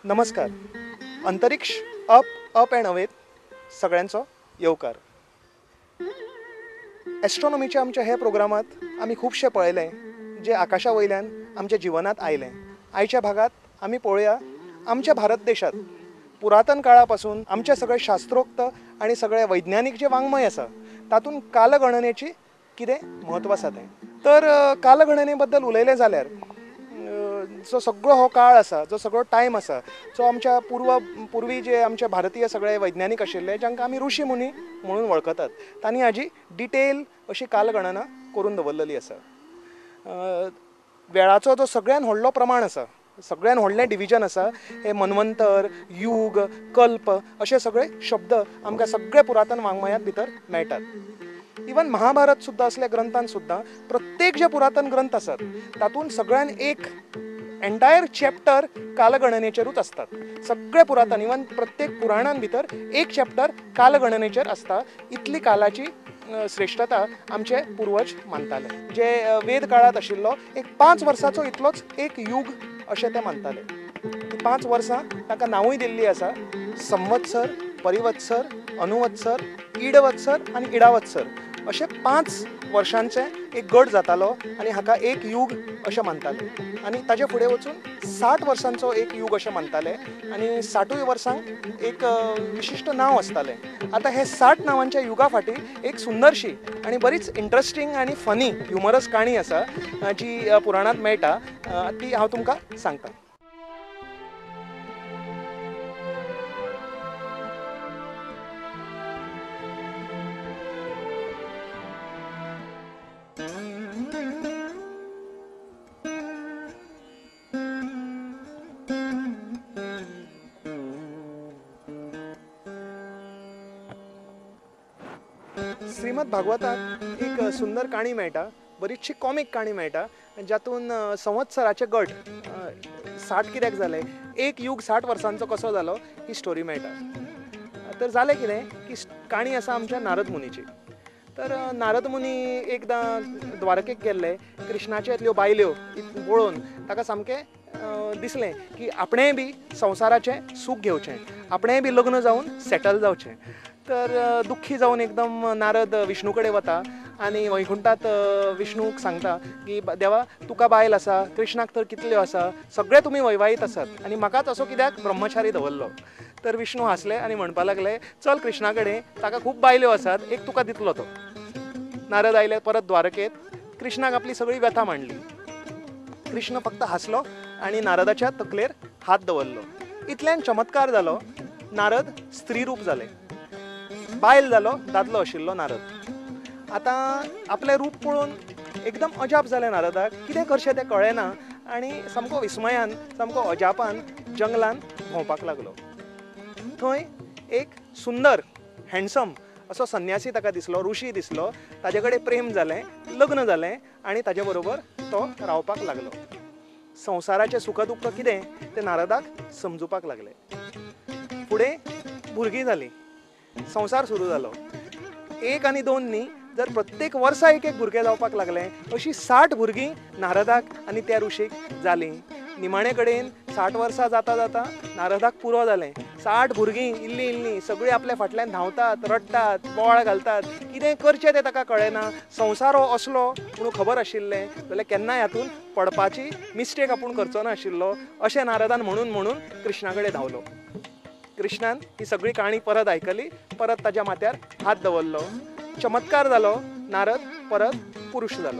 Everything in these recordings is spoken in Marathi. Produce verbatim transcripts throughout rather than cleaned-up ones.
नमस्कार. अंतरिक्ष अप अप एंड अवेत सगळ्यांचो येवकार. एस्ट्रोनॉमीच्या आमच्या हे प्रोग्रामात आम्ही खूपशे पळयले जे आकाशा वयल्यान आमच्या जिवनात आयले. आयच्या भागात आम्ही पळोवया आमच्या भारत देशात पुरातन काळापासून आमचे सगळे शास्त्रोक्त आणि सगळे वैज्ञानिक जे वाङ्मय आसा तातूंत कालगणनेची कितें म्हत्व आसा तें. तर कालगणने बद्दल उलयलें जाल्यार जो सगळो हो काळ आसा, जो सगळो टायम आसा, जो आमच्या पूर्व पूर्वी जे आमचे भारतीय सगळे वैज्ञानिक आशिल्ले जांकां आमी ऋषी मुनी म्हणून वळखतात, तांणी हाजी डिटेल अशी कालगणना करून दवरलेली आसा. वेळाचो जो सगळ्यान व्हडलो प्रमाण आसा, सगळ्यान व्हडलें डिविजन आसा हे मन्वंतर, युग, कल्प अशे सगळे शब्द आमकां सगळे पुरातन वाङ्मयांत भितर मेळटात. इवन महाभारत सुद्दां असल्या ग्रंथांत सुद्दां प्रत्येक जे पुरातन ग्रंथ आसात तातूंत सगळ्यान एक एंटायर चॅप्टर कालगणनेचेरूच असतात. सगळे पुरातन इवन प्रत्येक पुराणां भितर एक चॅप्टर कालगणनेचेर आसता. इतली कालाची श्रेष्ठता आमचे पूर्वज मानताले. जे वेद काळात आशिल्लो एक पांच वर्साचो इतलोच एक युग अशें ते मानताले. ती पांच वर्सां ताका नांवूय दिल्ली आसा: संवत्सर, परिवत्सर, अनुवत्सर, इडवत्सर आनी इडावत्सर अशे पांच वर्षांचे एक गट जातालो आनी हाका एक युग अशें मानताले. आनी ताचे फुडें वचून साठ वर्सांचो एक युग अशें मानताले आनी साठूय वर्सांक एक विशिश्ट नांव आसतालें. आतां हे साठ नांवांच्या युगा फाटीं एक सुंदरशी आनी बरीच इंट्रस्टींग आनी फनी ह्युमरस काणी आसा जी पुराणांत मेळटा. ती हांव तुमकां सांगतां. श्रीमद भागवतात एक सुंदर काणी मेळटा, बरीचशी कॉमीक काणी मेळटा, जातून संवत्सराचे गट साठ कित्याक जाले, एक युग साठ वर्सांचो कसो जालो ही स्टोरी मेळटा. तर जालें कितें की काणी आसा आमच्या नारद मुनीची. तर नारद मुनी एकदां द्वारकेक गेल्ले. कृष्णाचे इतल्यो बायल्यो पळोवन ताका सामकें दिसलें की आपणेंय बी संवसाराचें सूख घेवचें, आपणेंय बी लग्न जावन सेटल जावचें. तर दुख्खी जावन एकदम नारद विष्णू कडेन वता आनी वैकुंठांत विष्णूक सांगता की देवा तुका बायल आसा, कृष्णाक तर कितल्यो आसा, सगळे तुमी वैवाहीत आसात आनी म्हाकाच असो कित्याक ब्रह्मचारी दवरलो. तर विष्णू हांसले आनी म्हणपाक लागले चल कृष्णा कडेन, ताका खूब बायल्यो आसात, एक तुका दितलो तो. नारद आयले परत द्वारकेत. कृष्णाक आपली सगळी व्यथा मांडली. कृष्ण फक्त हांसलो आनी नारदाच्या तकलेर हात दवरलो. इतल्यान चमत्कार जालो. नारद स्त्रीरूप जाले. बायल जालो, दादलो आशिल्लो नारद. आतां आपलें रूप पळोवन एकदम अजाप जालें नारदाक. कितें करचें तें कळेना आनी सामको विस्मयान, सामको अजापान जंगलान भोंवपाक लागलो. थंय एक सुंदर हँडसम असो संन्यासी ताका दिसलो, ऋषी दिसलो. ताजे कडेन प्रेम जालें, लग्न जालें आनी ताजे बरोबर तो रावपाक लागलो. संवसाराचें सुख दुख्ख कितें तें नारदाक समजुपाक लागलें. फुडें भुरगीं जालीं, संवसार सुरू जालो. एक आनी दोन न्ही, जर प्रत्येक वर्सा एक एक भुरगें जावपाक लागलें. अशीं साठ भुरगीं नारदाक आनी त्या ऋषीक जालीं. निमाणे कडेन साठ वर्सां जाता जाता नारदाक पुरो जालें. साठ भुरगीं इल्लीं इल्लीं सगळीं आपल्या फाटल्यान धांवतात, रडटात, बोवाळ घालतात. कितें करचें तें ताका कळना. संवसार हो असलो म्हणून खबर आशिल्लें जाल्यार केन्नाय हातून पडपाची मिस्टेक आपूण करचो नाशिल्लो अशें नारदान म्हणून म्हणून कृष्णा कडेन धांवलो. कृष्णान ही सगळी काणी परत आयकली. परत ताच्या माथ्यार हात दवरलो. चमत्कार जालो. नारद परत पुरुश जालो.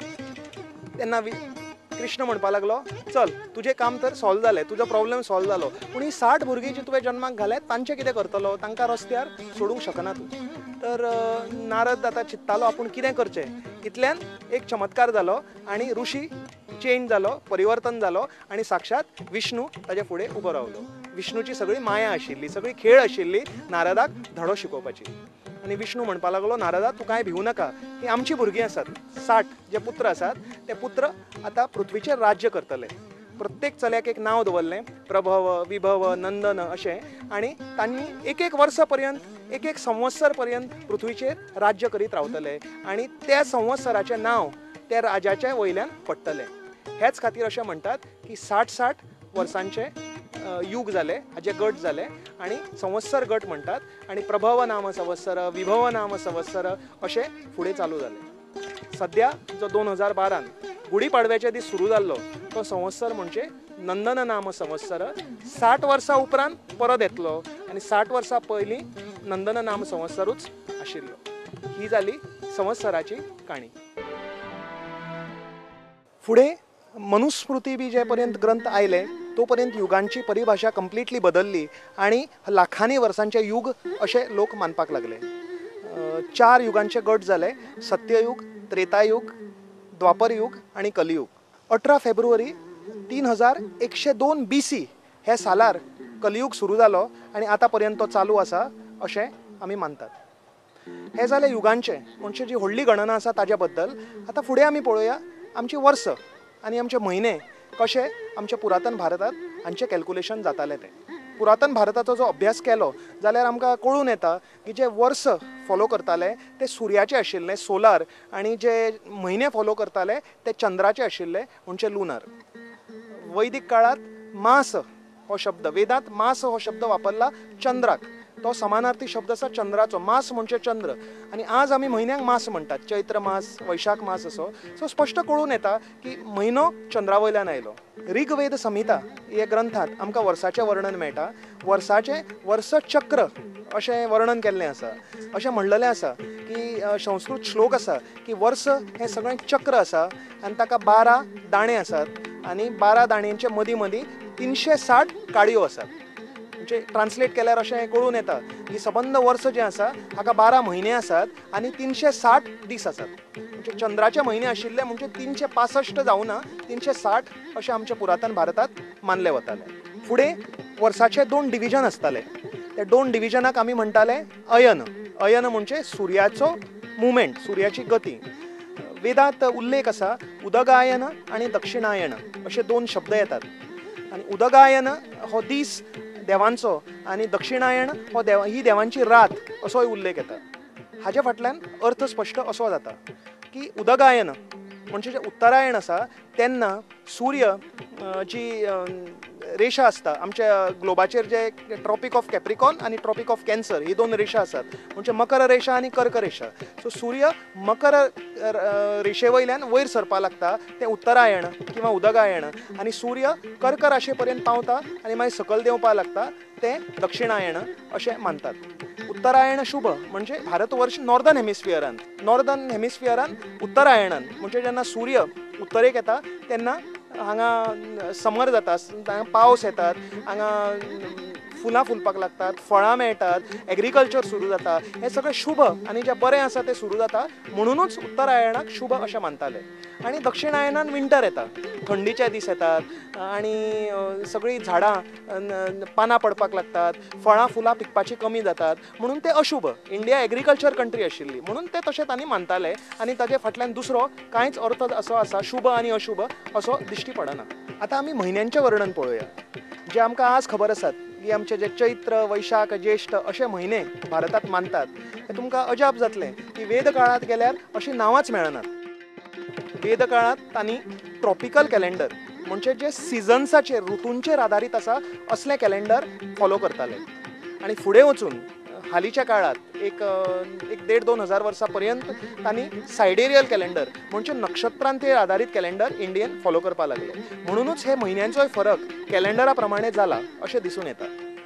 तेन्ना कृष्ण म्हणपाक लागलो चल तुजें काम तर सॉल्व जालें, तुजो प्रॉब्लेम सॉल्व जालो, पूण ही साठ भुरगीं जी तुवें जन्माक घाल्यात तांचें कितें करतलो? तांकां रस्त्यार सोडूंक शकना तूं. तर नारद आतां चिंत्तालो आपूण कितें करचें. इतल्यान एक चमत्कार जालो आनी ऋषी चेंज जालो, परिवर्तन जालो आनी साक्षात विष्णू ताचे फुडें उबो रावलो. विष्णूची सगळी माया आशिल्ली, सगळी खेळ आशिल्ली नारदाक धडो शिकोवपाची. आनी विष्णू म्हणपाक लागलो नारदा तूं कांय भिवू नाका. ही आमची भुरगीं आसात. साठ जे पुत्र आसात ते पुत्र आतां पृथ्वीचेर राज्य करतले. प्रत्येक चल्याक एक नांव दवरलें, प्रभव, विभव, नंदन अशें. आनी तांणी एक एक वर्सा पर्यंत, एक एक संवत्सर पर्यंत पृथ्वीचेर राज्य करीत रावतले आनी त्या संवत्सराचें नांव त्या राजाच्या वयल्यान पडटलें. हेच खातीर अशें म्हणटात की साठ साठ वर्सांचे अ, युग जाले, हाजे गट जाले आणि संवत्सर गट म्हणटात आणि प्रभव नाम संवत्सर, विभव नाम संवत्सर अशे फुडें चालू जाले। सद्या जो दोन हजार बारान गुढीपाडव्याच्या दीस सुरू जाल्लो तो संवत्सर म्हणजे नंदन नाम संवत्सर। साठ वर्सां उपरांत परत येतलो आणि साठ वर्सां पयलीं नंदन नाम संवत्सरूच आशिल्लो। ही जाली संवत्सराची काणी। फुडें मनुस्मृती बी जे पर्यंत ग्रंथ आयले तो पर्यंत युगांची परिभाषा कंप्लिटली बदलली आणि लाखांनी वर्सांचे युग असे लोक मानपाक लागले। चार युगांचे गट जाले, सत्ययुग, त्रेतायुग, द्वापरयुग आणि कलियुग। अठरा फेब्रुवारी तीन हजार एकशे दोन बी सी हे सालार कलियुग सुरू जालो आणि आता पर्यंत तो चालू आसा अशें आमी मानतात। हे जाले युगांचे म्हणजे जी व्हडली गणना आसा ताज्या बद्दल। आता फुडें आमी पळोवया आमची वर्स आणि आमचे म्हयने कशे आमच्या पुरातन भारतात हांचे कॅल्क्युलेशन जाताले ते। पुरातन भारताचो जो अभ्यास केलो जाल्यार आमकां कळून येता की जे वर्स फॉलो करताले ते सुर्याचे आशिल्ले सोलार आणि जे म्हयने फॉलो करताले ते चंद्राचे आशिल्ले म्हणजे लुनार। वैदिक काळात मास हो शब्द, वेदांत मास हो शब्द वापरला चंद्राक, तो समानार्थी शब्द आसा चंद्राचो। मास म्हणजे चंद्र आणि आज आमी म्हयन्यांक मास म्हणटात, चैत्र मास, वैशाख मास असो। सो स्पश्ट कळून येता की म्हयनो चंद्रा वयल्यान आयलो। ऋग्वेद संहिता ह्या ग्रंथांत आमकां वर्साचें वर्णन मेळटा। वर्साचें वर्स चक्र अशें वर्णन केल्लें आसा। अशें म्हणलेलें आसा की संस्कृत श्लोक आसा की वर्स हें सगळें चक्र आसा आनी ताका बारा दाणे आसात आणि बारा दाण्यांचे मदीं मदीं तिनशे साठ काडयो आसात। म्हणजे ट्रान्सलेट केल्यार अशें कळून येता की सबंद वर्स जें आसा हाका बारा म्हयने आसात आणि तिनशे साठ दीस आसात। म्हणजे चंद्राचे म्हयने आशिल्ले म्हणजे तिनशे पासश्ट जावना, तिनशे साठ अशें आमच्या पुरातन भारतांत मानले वताले। फुडें वर्साचे दोन डिविजन आसताले, ते दोन डिविजनाक आमी म्हणटाले अयन। अयन म्हणजे सुर्याचो मुवमेंट, सुर्याची गती। वेदांत उल्लेख आसा उदगायन आणि दक्षिणायन अशे दोन शब्द येतात आणि उदगायन हो दीस देवांचो आणि दक्षिणायन हो देव ही देवांची रात असोय उल्लेख येता। हाजे फाटल्यान अर्थ स्पश्ट असो जाता की उदगायन म्हणजे जे उत्तरायण आसा तेन्ना सूर्य जी रेशा आसता आमच्या ग्लोबाचेर जे ट्रॉपिक ऑफ कॅप्रिकॉन आणि ट्रॉपिक ऑफ कॅन्सर ही दोन रेशा आसात म्हणजे मकर रेशा आणि कर्क रेशा। सो सूर्य मकर रेशे वयल्यान वयर सरपा लागता ते उत्तरायण किंवा उदगायण आणि सूर्य कर्क राशे पर्यंत पावता आणि मागीर सकयल देंवपा लागता ते दक्षिणायण अशें मानतात। उत्तरायण शुभ म्हणजे भारतवर्ष नॉर्दर्न हेमिस्फियरान, नॉर्दर्न हेमिस्फियरान उत्तरायणान म्हणजे जेन्ना सूर्य उत्तरेक येता तेन्ना हांगा समर जाता, हांगा पावस येतात, हांगा फुलां फुलपाक लागतात, फळां मेळटात, एग्रीकल्चर सुरू जाता, हे सगळें शुभ आणि जें बरें आसा तें सुरू जाता म्हणूनच उत्तरायणाक शुभ अशें मानताले। आणि दक्षिणायनान विंटर येता, थंडीचे दीस येतात आणि सगळीं झाडां पानां पडपाक लागतात, फळां फुलां पिकपाची कमी जातात म्हणून ते अशुभ। इंडिया एग्रीकल्चर कंट्री आशिल्ली म्हणून ते तशें तांणी मानताले आणि ताजे फाटल्यान दुसरो कांयच अर्थ असो आसा शुभ आणि अशुभ असो दिश्टी पडना। आतां आमी म्हयन्यांचें वर्णन पळोवया जे आमकां आज खबर आसात की आमचे जे चैत्र, वैशाख, ज्येष्ठ अशे म्हयने भारतांत मानतात। हे तुमकां अजाप जातलें की वेद काळांत गेल्यार अशीं नांवांच मेळनात। वेद काळांत तांणी ट्रॉपिकल कॅलेंडर म्हणजे जे सिजन्साचेर ऋतूंचेर आदारीत आसा असलें कॅलेंडर फॉलो करताले आणि फुडें वचून हालींच्या काळात एक एक देड दोन हजार वर्सां पर्यंत तांणी सायडेरियल कॅलेंडर म्हणजे नक्षत्रांचेर आदारीत कॅलेंडर इंडियन फॉलो करपाक लागले। म्हणूनच हे म्हयन्यांचोय फरक कॅलेंडरा प्रमाणे जाला अशें दिसून येता।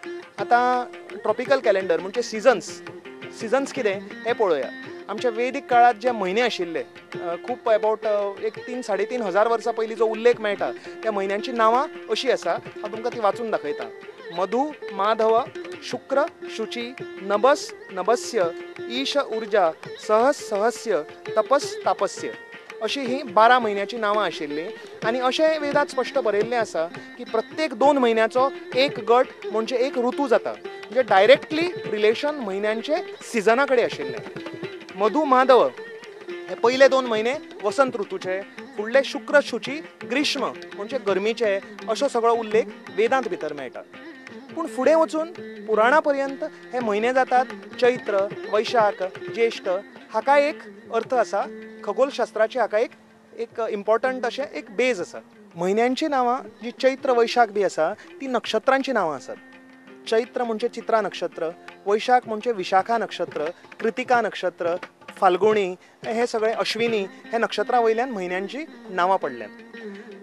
आतां ट्रॉपिकल कॅलेंडर म्हणजे सिजन्स, सिजन्स कितें हें पळोवया। आमच्या वेदीक काळात जे म्हयने आशिल्ले खूब अबावट एक तीन साडे तीन हजार वर्सां पयलीं जो उल्लेख मेळटा त्या म्हयन्यांची नांवां अशीं आसा, हांव तुमकां ती वाचून दाखयता। मधु, माधव, शुक्र, शुची, नभस, नभस्य, ईश, ऊर्जा, सहस, सहस्य, तपस, तापस्य अशी ही बारा म्हयन्याची नांवां आशिल्लीं आनी अशें वेदांत स्पश्ट बरयल्लें आसा की प्रत्येक दोन म्हयन्याचो एक गट म्हणजे एक ऋतू जाता, म्हणजे डायरेक्टली रिलेशन म्हयन्यांचे सिजना कडेन आशिल्लें। मधु, माधव हे पयले दोन म्हयने वसंत ऋतूचे, फुडले शुक्र, शुची ग्रीष्म म्हणजे गरमीचे असो सगळो उल्लेख वेदांत भितर मेळटा। पूण फुडें वचून पुराणा पर्यंत हे म्हयने जातात चैत्र, वैशाख, ज्येष्ठ। हाका एक अर्थ आसा, खगोलशास्त्राची हाका एक एक इम्पॉर्टंट अशें एक बेज आसा। म्हयन्यांची नांवां जी चैत्र वैशाख बी आसा ती नक्षत्रांची नांवां आसात. चैत्र म्हणजे चित्रा नक्षत्र, वैशाख म्हणजे विशाखा नक्षत्र, कृतिका नक्षत्र, फाल्गुणी, हे सगळे अश्विनी हे नक्षत्रां वयल्यान म्हयन्यांची नांवां पडल्यात.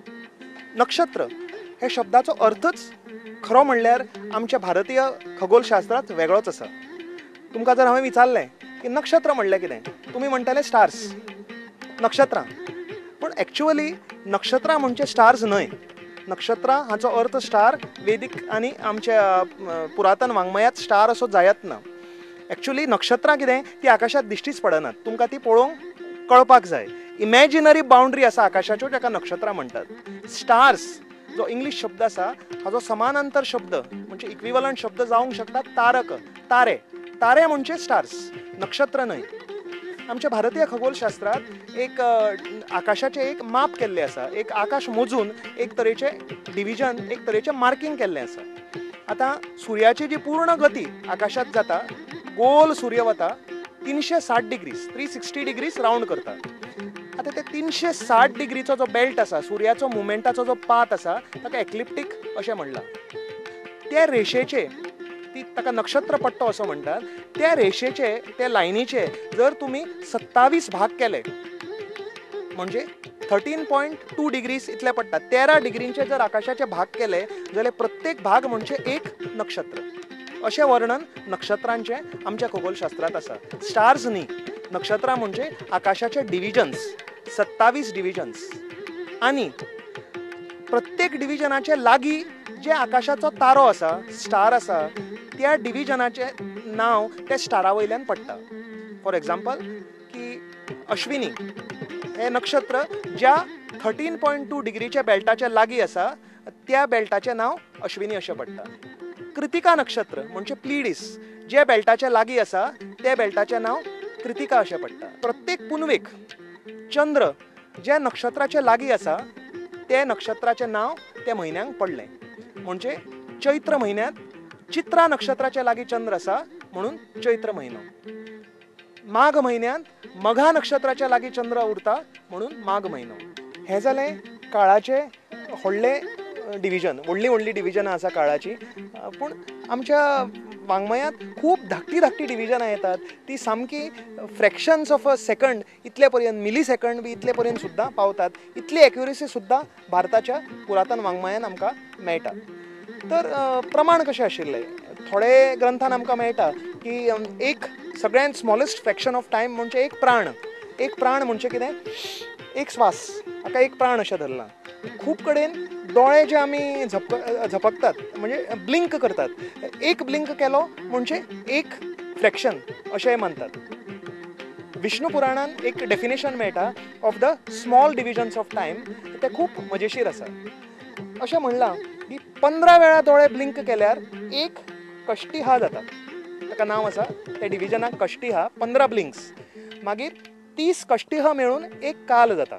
नक्षत्र हे शब्दाचो अर्थच खरो म्हणल्यार आमच्या भारतीय खगोलशास्त्रांत वेगळोच आसा. तुमकां जर हांवें विचारलें की नक्षत्र म्हणल्यार कितें, तुमी म्हणटले स्टार्स, नक्षत्रां. पूण एक्चुअली नक्षत्रां म्हणजे स्टार्स न्हय. नक्षत्रां हाचो अर्थ स्टार वेदीक आनी आमच्या पुरातन वाङ्मयात स्टार असो जायत ना. एक्चुअली नक्षत्रां कितें ती आकाशांत दिश्टीच पडनात, तुमकां ती पळोवंक कळपाक जाय. इमॅजिनरी बाउंड्री आसा आकाशाच्यो जाका नक्षत्रां म्हणटात. स्टार्स जो इंग्लीश शब्द आसा हाचो समानांतर शब्द म्हणजे इक्विवलंट शब्द जावंक शकता तारक, तारे. तारे म्हणजे स्टार्स, नक्षत्र न्हय. आमच्या भारतीय खगोलशास्त्रात एक आकाशाचें एक माप केल्लें आसा, एक आकाश मोजून एक तरेचे डिविजन, एक तरेचें मार्किंग केल्लें आसा. आतां सुर्याची जी पूर्ण गती आकाशात जाता, गोल सूर्य वता तिनशे साठ degrees three sixty degrees round करता. आतां ते तिनशे साठ डिग्रीचो जो बेल्ट आसा, सुर्याचो मुवमेंटाचो जो पाथ आसा ताका एक्लिप्टीक अशें म्हणलां. त्या रेशेचे ती ताका नक्षत्र पट्टो असो म्हणटात. त्या रेशेचे, त्या लायनीचे जर तुमी सत्तावीस भाग केले म्हणजे थर्टीन पॉयंट टू डिग्रीज इतले पडटा. तेरा डिग्रींचे जर आकाशाचे भाग केले जाल्यार प्रत्येक भाग म्हणजे एक नक्षत्र. अशें वर्णन नक्षत्रांचे आमच्या खगोलशास्त्रात आसा. स्टार्स न्ही, नक्षत्रां म्हणजे आकाशाचे डिविजन्स, सत्तावीस डिविजन्स. आनी प्रत्येक डिविजनाचे लागीं जे आकाशाचो तारो आसा, स्टार आसा, त्या डिविजनाचे नांव त्या स्टारा वयल्यान पडटा. फॉर एग्जाम्पल की अश्विनी हे नक्षत्र ज्या थर्टीन पॉयंट टू डिग्रीच्या बेल्टाच्या लागीं आसा त्या बेल्टाचें नांव अश्विनी अशें पडटा. कृतिका नक्षत्र म्हणजे प्लिडीस जे बेल्टाच्या लागीं आसा त्या बेल्टाचें नांव कृतिका अशें पडटा. प्रत्येक पुनवेक चंद्र ज्या नक्षत्राच्या लागीं आसा त्या नक्षत्राचें नांव त्या म्हयन्यांक पडलें. म्हणजे चैत्र म्हयन्यांत चित्रा नक्षत्राच्या लागीं चंद्र आसा म्हणून चैत्र म्हयनो. माघ म्हयन्यांत मघा नक्षत्राच्या लागीं चंद्र उरता म्हणून माघ म्हयनो. हें जालें काळाचे व्हडले डिविजन, व्हडली व्हडली डिविजनां आसा काळाची. पूण आमच्या वाङ्मयांत खूब धाकटी धाकटी डिविजनां येतात. ती सामकी फ्रॅक्शन्स ऑफ अ सेकंड इतले पर्यंत, मिली सेकंड बी इतले पर्यंत सुद्दां पावतात. इतली एक्युरेसी सुद्दां भारताच्या पुरातन वाङ्मयान आमकां मेळटा. तर प्रमाण कशें आशिल्लें, थोडे ग्रंथान आमकां मेळटा की एक सगळ्यांत स्मॉलेस्ट फ्रॅक्शन ऑफ टायम म्हणजे एक प्राण. एक प्राण म्हणजे कितें, एक स्वास, हाका एक प्राण अशें धरलां. खूब कडेन दोळे जे आमी झप झपकतात म्हणजे ब्लिंक करतात, एक ब्लिंक केलो म्हणजे एक फ्रॅक्शन अशें मानतात. विष्णू पुराणान एक डेफिनेशन मेळटा of the small divisions of time. तें खूब मजेशीर आसा. अशें म्हणलां की पंदरा वेळा दोळे ब्लिंक केल्यार एक कश्टिहा जाता. ताका नांव आसा, त्या डिविजनाक कश्टिहा. पंदरा ब्लिंक्स मागीर तीस कश्टिहा मेळून एक काल जाता.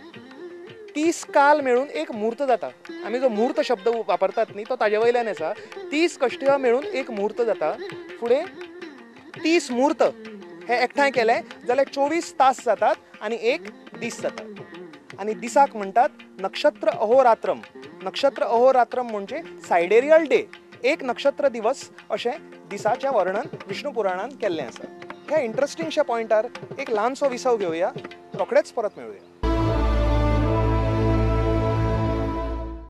तीस काल मेळून एक मुहूर्त जाता. आमी जो मुहूर्त शब्द वापरतात न्ही तो ताजे वयल्यान आसा. तीस कश्टिहा मेळून एक मुहूर्त जाता. फुडें तीस मुहूर्त हे एकठांय केले जाल्यार चोवीस तास जातात आनी एक दीस जाता. आनी दिसाक म्हणटात नक्षत्र अहोरात्रम. नक्षत्र अहोरात्रम म्हणजे सायडेरियल डे, एक नक्षत्र दिवस अशें दिसाचें वर्णन विष्णू पुराणान केल्लें आसा. ह्या इंट्रस्टिंगशा पॉयंटार एक ल्हानसो विसव घेवया, रोखडेच परत मेळुया.